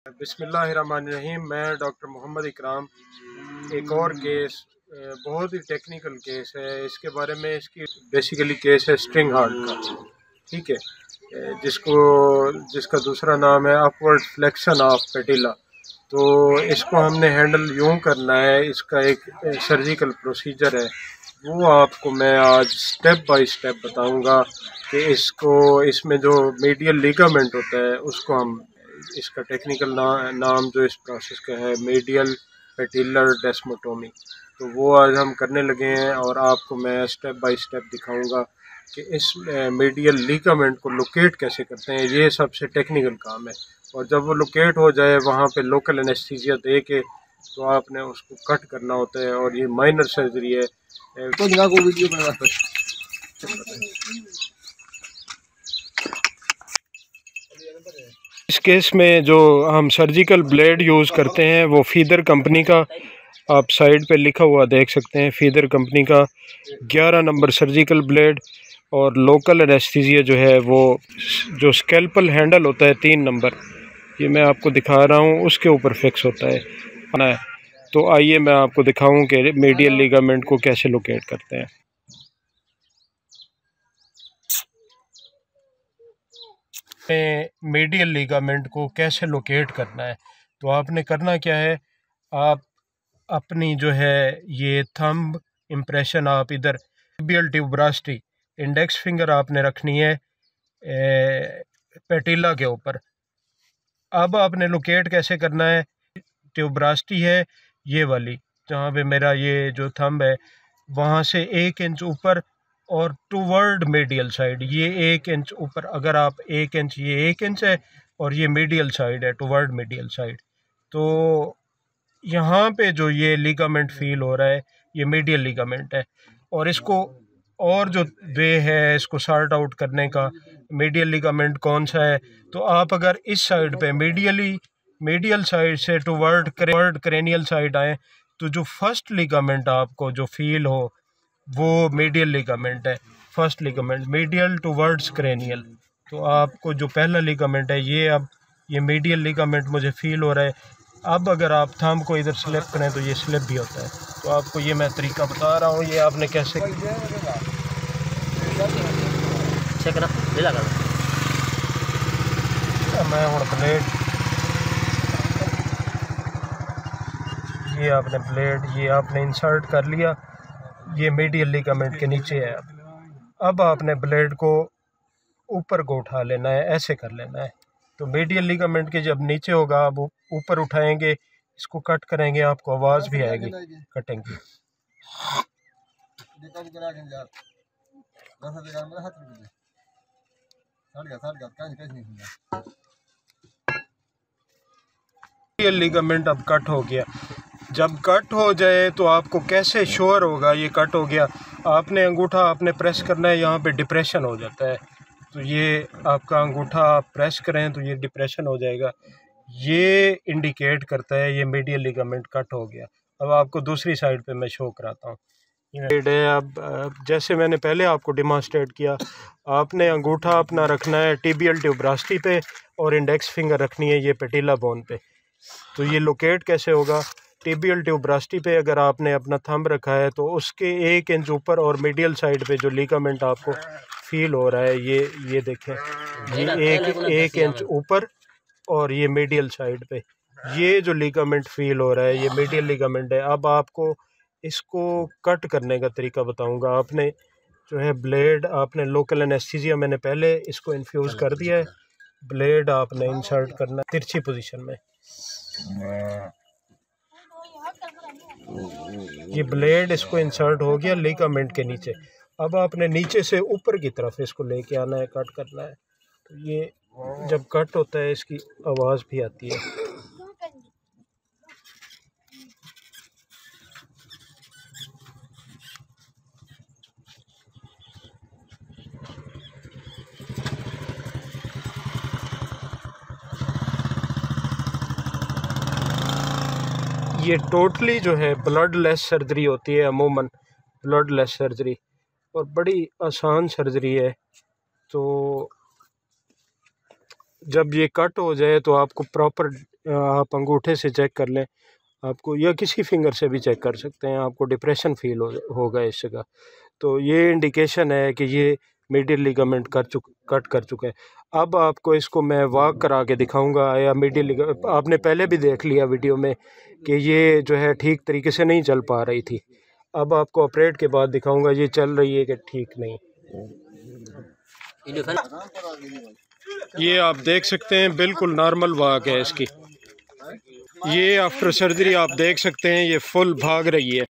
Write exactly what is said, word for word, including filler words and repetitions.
बिस्मिल्लाहिर्रहमानिर्रहीम। मैं डॉक्टर मोहम्मद इकराम। एक और केस, बहुत ही टेक्निकल केस है। इसके बारे में, इसकी बेसिकली केस है स्ट्रिंग हार्ट का, ठीक है, जिसको जिसका दूसरा नाम है अपवर्ड फ्लेक्शन ऑफ पेटिला। तो इसको हमने हैंडल यूँ करना है, इसका एक सर्जिकल प्रोसीजर है, वो आपको मैं आज स्टेप बाय स्टेप बताऊंगा कि इसको इसमें जो मीडियल लिगामेंट होता है उसको हम, इसका टेक्निकल ना, नाम जो इस प्रोसेस का है मीडियल पेटिलर डेस्मोटोमी। तो वो आज हम करने लगे हैं और आपको मैं स्टेप बाय स्टेप दिखाऊंगा कि इस मीडियल लिगामेंट को लोकेट कैसे करते हैं। ये सबसे टेक्निकल काम है। और जब वो लोकेट हो जाए वहाँ पे लोकल एनेस्थीसिया दे के तो आपने उसको कट करना होता है और ये माइनर सर्जरी है। तो को वीडियो बना इस केस में जो हम सर्जिकल ब्लेड यूज़ करते हैं वो फीदर कंपनी का, आप साइड पे लिखा हुआ देख सकते हैं, फीदर कंपनी का ग्यारह नंबर सर्जिकल ब्लेड। और लोकल एनेस्थीसिया जो है वो जो स्कैल्पल हैंडल होता है तीन नंबर, ये मैं आपको दिखा रहा हूँ, उसके ऊपर फिक्स होता है। तो आइए मैं आपको दिखाऊं कि मीडियल लिगामेंट को कैसे लोकेट करते हैं। मीडियल लिगामेंट को कैसे लोकेट करना है, तो आपने करना क्या है, आप अपनी जो है ये थंब इम्प्रेशन आप इधर टिबियल ट्यूबरास्टी इंडेक्स फिंगर आपने रखनी है पेटिला के ऊपर। अब आपने लोकेट कैसे करना है, ट्यूबरास्टी है ये वाली, जहाँ पे मेरा ये जो थंब है वहाँ से एक इंच ऊपर और टूवर्ड मीडियल साइड, ये एक इंच ऊपर, अगर आप एक इंच, ये एक इंच है और ये मीडियल साइड है, टूवर्ड मीडियल साइड। तो यहाँ पे जो ये लिगामेंट फील हो रहा है ये मीडियल लिगामेंट है। और इसको और जो वे है इसको सॉर्ट आउट करने का, मीडियल लिगामेंट कौन सा है, तो आप अगर इस साइड पे मीडियली मीडियल साइड से टूवर्ड वर्ड क्रेनियल साइड आए तो जो फर्स्ट लिगामेंट आपको जो फील हो वो मीडियल लिगामेंट है। First ligament medial towards cranial. तो आपको जो पहला लिगामेंट है ये, अब ये मीडियल लिगामेंट मुझे फील हो रहा है। अब अगर आप थंब को इधर स्लिप करें तो ये स्लिप भी होता है। तो आपको ये मैं तरीका बता रहा हूँ, ये आपने कैसे मैं हूँ ब्लेड, ये आपने ब्लेड ये आपने इंसर्ट कर लिया, ये मीडियल लिगामेंट के नीचे है। अब आपने ब्लेड को ऊपर को उठा लेना है, ऐसे कर लेना है। तो मीडियल लिगामेंट के जब नीचे होगा आप ऊपर उठाएंगे, इसको कट करेंगे, आपको आवाज़ भी आएगी कटिंग की। मीडियल लिगामेंट अब कट हो गया। जब कट हो जाए तो आपको कैसे श्योर होगा ये कट हो गया, आपने अंगूठा आपने प्रेस करना है, यहाँ पे डिप्रेशन हो जाता है। तो ये आपका अंगूठा आप प्रेस करें तो ये डिप्रेशन हो जाएगा, ये इंडिकेट करता है ये मीडियल लिगामेंट कट हो गया। अब आपको दूसरी साइड पे मैं शो कराता हूँ। है अब जैसे मैंने पहले आपको डिमॉन्स्ट्रेट किया, आपने अंगूठा अपना रखना है टिबियल ट्यूबरास्टी पे और इंडेक्स फिंगर रखनी है ये पेटिला बोन पे। तो ये लोकेट कैसे होगा, टिबियल ट्यूबरास्टी पे अगर आपने अपना थंब रखा है तो उसके एक इंच ऊपर और मीडियल साइड पे जो लिगामेंट आपको फील हो रहा है, ये ये देखें, ये एक एक इंच ऊपर और ये मीडियल साइड पे ये जो लिगामेंट फील हो रहा है ये मीडियल लिगामेंट है। अब आपको इसको कट करने का तरीका बताऊंगा। आपने जो है ब्लेड, आपने लोकल एनेस्थीसिया मैंने पहले इसको इन्फ्यूज़ कर दिया है, ब्लेड आपने इंसर्ट करना तिरछी पोजीशन में। ये ब्लेड इसको इंसर्ट हो गया लिगामेंट के नीचे। अब आपने नीचे से ऊपर की तरफ इसको लेके आना है, कट करना है। तो ये जब कट होता है इसकी आवाज़ भी आती है। ये टोटली जो है ब्लड लेस सर्जरी होती है, अमूमन ब्लड लेस सर्जरी, और बड़ी आसान सर्जरी है। तो जब ये कट हो जाए तो आपको प्रॉपर आप अंगूठे से चेक कर लें आपको, या किसी फिंगर से भी चेक कर सकते हैं, आपको डिप्रेशन फील हो होगा इस जगह। तो ये इंडिकेशन है कि ये मीडियल लिगामेंट कर चुक कट कर चुका है। अब आपको इसको मैं वॉक करा के दिखाऊंगा, या मीडियल लिगा आपने पहले भी देख लिया वीडियो में कि ये जो है ठीक तरीके से नहीं चल पा रही थी। अब आपको ऑपरेट के बाद दिखाऊंगा ये चल रही है कि ठीक नहीं। ये आप देख सकते हैं बिल्कुल नॉर्मल वॉक है इसकी। ये आफ्टर सर्जरी आप देख सकते हैं ये फुल भाग रही है।